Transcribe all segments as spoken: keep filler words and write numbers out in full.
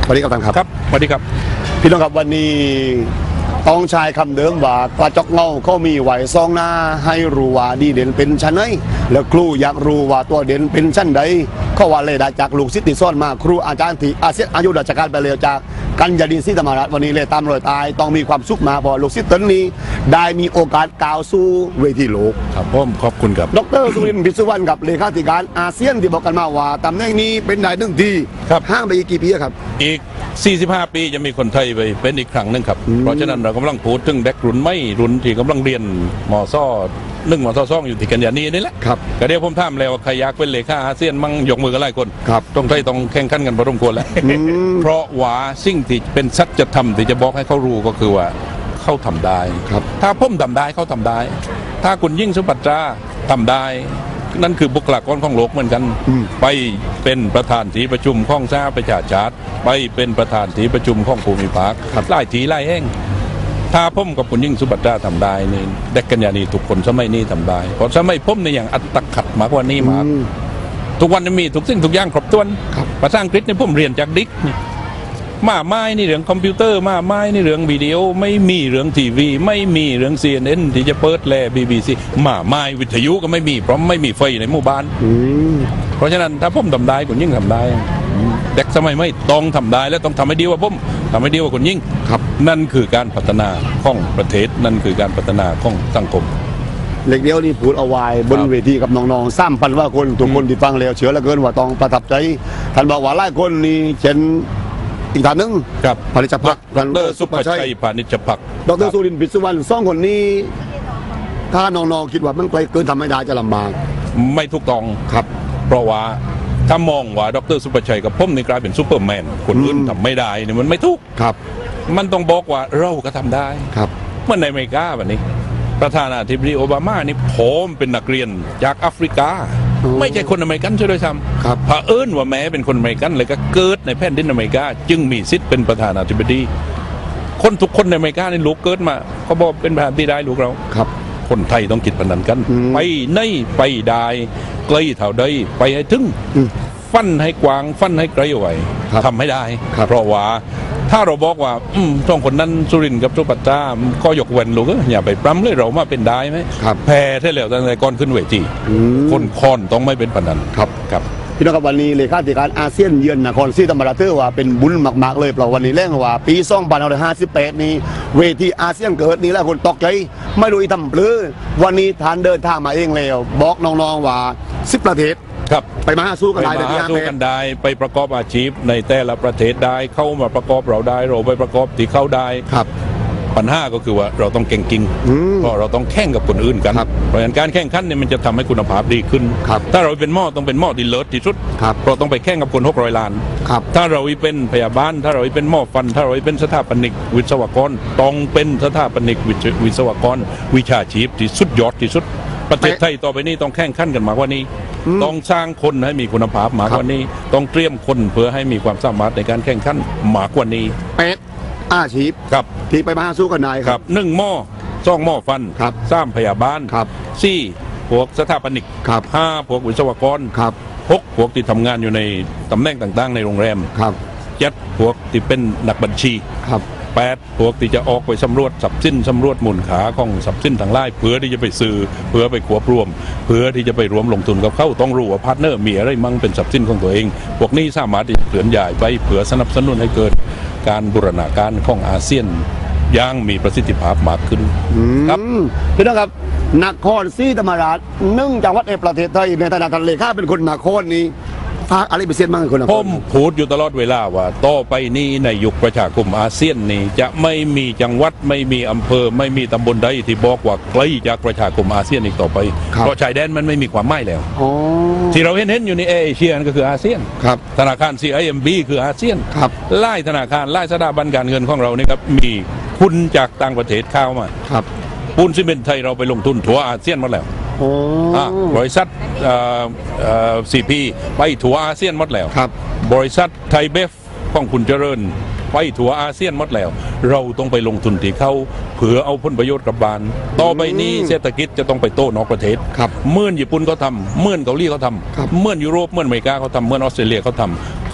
สวัสดีครับท่านครับครับสวัสดีครับพี่น้องครับวันนี้ต้องชายคำเดิมว่ากระจกเงาเขามีไหวซองหน้าให้รู้ว่าดีเด่นเป็นชั้นไหนแล้วครูอยากรู้ว่าตัวเด่นเป็นชั้นใดเขาว่าเลยได้จากลูกศิษย์ที่ซ่อนมาครูอาจารย์ที่อาเซียนอายุราชการไปเลยจากกัญญาดินศรีธรรมราชวันนี้เลยตามรอยตายต้องมีความสุขมาพอลูกศิษย์ตนนี้ได้มีโอกาสก้าวสู่เวทีโลกครับผมขอบคุณครับดร.สุรินทร์ พิศวรรณกับเลขาธิการอาเซียนที่บอกกันมาว่าตำแหน่งนี้เป็นได้หนึ่งทีห้างไปอีกกี่ปีครับอีกสี่สิบห้าปีจะมีคนไทยไปเป็นอีกครั้งนึงครับเพราะฉะนั้นเรากำลังพูดถึงเด็กรุ่นไม่รุ่นที่กำลังเรียนมอซ่อหนึ่งมอซ่อซ่องอยู่ที่กัญญานีนี่แหละครับก็เดี๋ยวผมถามแล้วใครอยากเป็นเลขาอาเซียนมั่งยกมือกันหลายคนครับต้องไทยต้องแข่งขันกันพอสมควรแล้วเพราะว่าสิ่งที่เป็นสัจธรรมที่จะบอกให้เขารู้ก็คือว่าเขาทำได้ครับถ้าผมทำได้เขาทำได้ ถ้าคุณยิ่งสุภัตราทำได้นั่นคือบุคลากรของโลกเหมือนกันไปเป็นประธานที่ประชุมของสหประชาชาติไปเป็นประธานที่ประชุมของภูมิภาคหลายทีหลายแห่งถ้าผมกับคุณยิ่งสุภัตราทำได้นี่เด็กกัญญาณีทุกคนสมัยนี้ทำได้เพราะสมัยผมในอย่างอัตขัดมากกว่านี้มากทุกวันมีทุกสิ่งทุกอย่างครบถ้วนภาษาอังกฤษเนี่ยผมเรียนจากดิกมาไม้ในเรื่องคอมพิวเตอร์มาไม้ในเรื่องวิดีโอไม่มีเรื่องทีวีไม่มีเรื่อง ซี เอ็น เอ็น ที่จะเปิดแล บี บี ซี มาไม้วิทยุก็ไม่มีเพราะไม่มีไฟในหมู่บ้านเพราะฉะนั้นถ้าผมทำได้คุณยิ่งทำได้เด็กสมัยไม่ต้องทำได้และต้องทำให้ดีกว่าผมทำให้ดีกว่าคุณยิ่งครับนั่นคือการพัฒนาของประเทศนั่นคือการพัฒนาของสังคมเล็กเดียวนี่พูดเอาไว้บนเวทีกับน้องๆสามพันว่าคนทุกคนที่ฟังแล้วเชื่อเหลือเกินว่าต้องประทับใจท่านบอกว่าหลายคนนี่เช่นอีกท่านหนึ่งครับพานิชภักดิ์ดร.สุภชัยพานิชภักดิ์ดร.สุรินทร์ พิศวรรณสองคนนี้ถ้าน้องๆคิดว่ามันไกลเกินทำไม่ได้จะลำบากไม่ถูกต้องครับเพราะว่าถ้ามองว่าดร.สุภชัยกับผมนี่กลายเป็นซูเปอร์แมนคนอื่นทำไม่ได้เนี่ยมันไม่ถูกครับมันต้องบอกว่าเราก็ทำได้ครับเมื่อในอเมริกาแบบนี้ประธานาธิบดีโอบามานี่ผมเป็นนักเรียนจากแอฟริกาไม่ใช่คนอเมริกันใช่ด้วยซ้ำเผอิญว่าแม้เป็นคนอเมริกันเลยก็เกิดในแผ่นดินอเมริกาจึงมีสิทธิ์เป็นประธานาธิบดีคนทุกคนในอเมริกาในลูกเกิดมาเขาบอกเป็นประธานาธิบดีได้ลูกเราครับคนไทยต้องคิดแบบนั้นกันไปในไปได้ไกลเท่าใดไปให้ถึงฟันให้กว้างฟันให้ไกลเอาไว้ทำให้ได้เพราะว่าถ้าเราบอกว่าอืมสองคนนั้นสุรินทร์กับสุภัตราก็ยกเว้นลูกอย่าไปปล้ำเลยเรามาเป็นได้ไหมแพ้ได้แล้วตั้งแต่ก่อนขึ้นเวทีคนคอนต้องไม่เป็นปนันครับครับพี่น้องครับวันนี้เลขาธิการอาเซียนเยือนนครศรีธรรมราชถือว่าเป็นบุญมากๆเลยเพราะวันนี้แรงว่าปีสองพันห้าร้อยห้าสิบแปดนี้เวทีอาเซียนเกิดนี้แล้วคนตกใจไม่รู้ทำหรือวันนี้ทานเดินทางมาเองแล้วบอกน้องๆว่าสิบประเทศครับไปมาสู้กันได้ไปมาสู้กันได้ไปประกอบอาชีพในแต่ละประเทศได้เข้ามาประกอบเราได้เราไปประกอบที่เข้าได้ครับปัญหาก็คือว่าเราต้องเก่งจริงเพราะเราต้องแข่งกับคนอื่นกันเพราะฉะนั้นการแข่งขันเนี่ยมันจะทำให้คุณภาพดีขึ้นถ้าเราเป็นหม้อต้องเป็นหม้อที่เลิศที่สุดเราต้องไปแข่งกับคนหกร้อยล้านถ้าเราเป็นพยาบาลถ้าเราเป็นหม้อฟันถ้าเราเป็นสถาปนิกวิศวกรต้องเป็นสถาปนิกวิศวกรวิชาชีพที่สุดยอดที่สุดประเทศไทยต่อไปนี้ต้องแข่งขันกันมากกว่านี้ต้องสร้างคนให้มีคุณภาพมากกว่านี้ต้องเตรียมคนเพื่อให้มีความสามารถในการแข่งขันมากกว่านี้เป็ดอาชีพครับที่ไปมาสู้กันนายครับหนึ่งหม้อสองหม้อฟันครับสามพยาบาลครับสี่พวกสถาปนิกครับห้าพวกวิศวกรครับหกพวกที่ทำงานอยู่ในตำแหน่งต่างๆในโรงแรมครับเจ็ดพวกที่เป็นนักบัญชีครับแปดพวกที่จะออกไปสำรวจทรัพย์สินสำรวจมูลค่าของทรัพย์สินทางไล่เพื่อที่จะไปซื้อเพื่อไปควบรวมเพื่อที่จะไปรวมลงทุนกับเขาต้องรู้ว่าพาร์ทเนอร์มีอะไรมั่งเป็นทรัพย์สินของตัวเองพวกนี้สามารถที่จะเคลื่อนย้ายไปเพื่อสนับสนุนให้เกิดการบูรณาการของอาเซียนอย่างมีประสิทธิภาพมากขึ้นครับพี่น้องครับนครศรีธรรมราชหนึ่งจังหวัดในประเทศไทยในฐานะเลขาเป็นคนนครนี้อะไรเปอร์เซ็นต์บ้างคนนครผมพูดอยู่ตลอดเวลาว่าต่อไปนี้ในยุคประชาคมอาเซียนนี้จะไม่มีจังหวัดไม่มีอำเภอไม่มีตำบลใดที่บอกว่าไกลจากประชาคมอาเซียนอีกต่อไปเพราะชายแดนมันไม่มีความหมายแล้วที่เราเห็นเห็นอยู่ในเอเชียก็คืออาเซียนธนาคาร ซี ไอ เอ็ม บี คืออาเซียนไล่ธนาคารไล่สถาบันการเงินของเรานี่ครับมีทุนจากต่างประเทศเข้ามาปูนซีเมนต์ไทยเราไปลงทุนทั่วอาเซียนหมดแล้วบริษัทซีพีไปทั่วอาเซียนหมดแล้วบริษัทไทยเบฟของคุณเจริญไปทั่วอาเซียนหมดแล้วเราต้องไปลงทุนที่เขาเผื่อเอาผลประโยชน์กับบานต่อไปนี้เศรษฐกิจจะต้องไปโต้นอกประเทศเมื่อญี่ปุ่นเขาทำเมื่อเกาหลีเขาทำเมื่อยุโรปเมื่ออเมริกาเขาทำเมื่อออสเตรเลียเขาทำ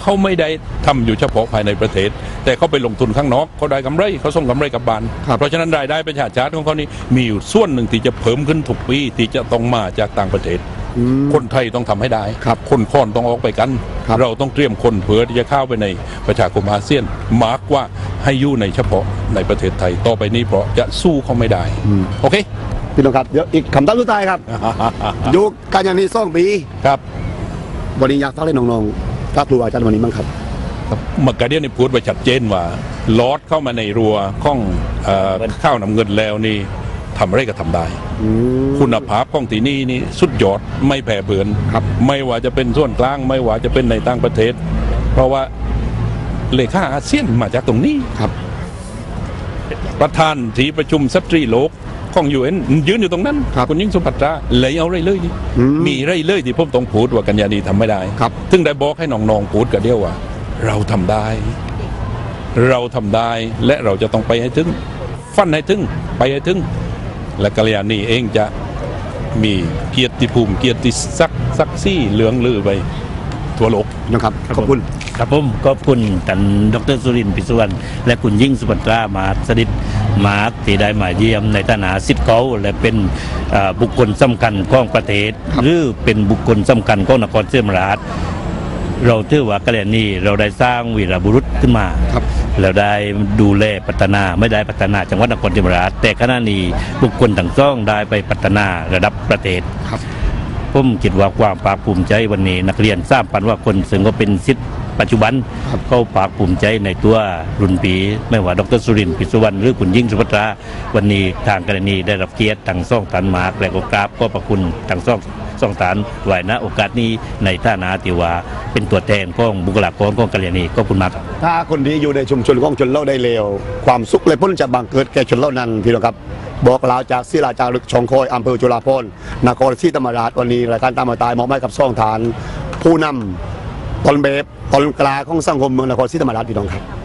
เขาไม่ได้ทำอยู่เฉพาะภายในประเทศแต่เขาไปลงทุนข้างนอกเขาได้กำไรเขาส่งกำไรกลับบ้านเพราะฉะนั้นรายได้ประชาชาติของเขานี่มีอยู่ส่วนหนึ่งที่จะเพิ่มขึ้นทุกปีที่จะต้องมาจากต่างประเทศคนไทยต้องทำให้ได้คนค้อนต้องออกไปกันเราต้องเตรียมคนเผื่อที่จะเข้าไปในประชาคมอาเซียนมากกว่าให้อยู่ในเฉพาะในประเทศไทยต่อไปนี้เพราะจะสู้เขาไม่ได้โอเคพี่น้องครับเดี๋ยวอีกคำถามสุดท้ายครับ อยู่กันอย่างนี้สองปีครับวันนี้อยากฝากให้น้องๆฝากครูอาจารย์วันนี้มั้งครับเมื่อกี้เนี่ยพูดไว้ชัดเจนว่าลอดเข้ามาในรัวข้องข้าวน้ำเงินแล้วนี่ทำอะไรก็ทำได้คุณภาพของที่นี่นี่สุดยอดไม่แผ่เบือนไม่ว่าจะเป็นส่วนกลางไม่ว่าจะเป็นในต่างประเทศเพราะว่าเลขาอาเซียนมาจากตรงนี้ครับประธานที่ประชุมสตรีโลกของยูเอ็นยืนอยู่ตรงนั้นคุณยิ่งสุภัตราเลยเอาไรเลยนี่มีไรเลยที่ผมต้องพูดว่ากัญญาณีทำไม่ได้ถึงได้บอกให้น้องๆพูดกันเดียวว่าเราทำได้เราทำได้และเราจะต้องไปให้ถึงฟันให้ถึงไปให้ถึงและกัญญาณีเองจะมีเกียรติภูมิเกียรติศักดิ์ศักดิ์ศรีเหลืองลือไปทั่วโลกนะครับขอบคุณครับผมขอบคุณท่านดร.สุรินทร์ ปิสุวรรณและคุณยิ่งสุภัตรามาสดิษฐ์มาที่ได้มาเยี่ยมในฐานะศิษย์เก่าและเป็นบุคคลสำคัญของประเทศหรือเป็นบุคคลสำคัญของนครศรีธรรมราชเราถือว่ากัลยาณีเราได้สร้างวีรบุรุษขึ้นมาเราได้ดูแลพัฒนาไม่ได้พัฒนาจังหวัดนครศรีธรรมราชแต่ขณะนี้บุคคลต่างซ่องได้ไปพัฒนาระดับประเทศผมคิดว่าความภาคภูมิใจวันนี้นักเรียนทราบปันว่าคนซึ่งก็เป็นศิษย์ปัจจุบันเขาภาคภูมิใจในตัวรุ่นปีไม่ว่าดร.สุรินทร์ ปิสุวรรณหรือคุณยิ่งสุภัตราวันนี้ทางกรณีได้รับเกียรติตั้งซ่องฐานมาร์กและก็กราบก็ประคุณตั้งซ่องซ่องฐานไหวนะโอกาสนี้ในฐานะที่ว่าเป็นตัวแทนของบุคลากรของกรณีก็คุณมากถ้าคนดีอยู่ในชุมชนของชนเล่าได้เลวความสุขเลยพ้นจะบังเกิดแก่ชนเล่านั้นพี่น้องครับบอกลาวจากศิลาจารึกชองคอยอำเภอจุฬาภรณ์นครศรีธรรมราชวันนี้รายการตามมาตายมอบให้กับซ่องฐานผู้นำตอนเบบตอนกลางของสังคมเมืองนครศรีธรรมราชพี่น้องครับ